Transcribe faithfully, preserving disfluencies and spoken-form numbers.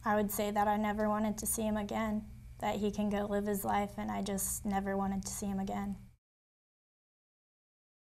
I would say that I never wanted to see him again, that he can go live his life, and I just never wanted to see him again.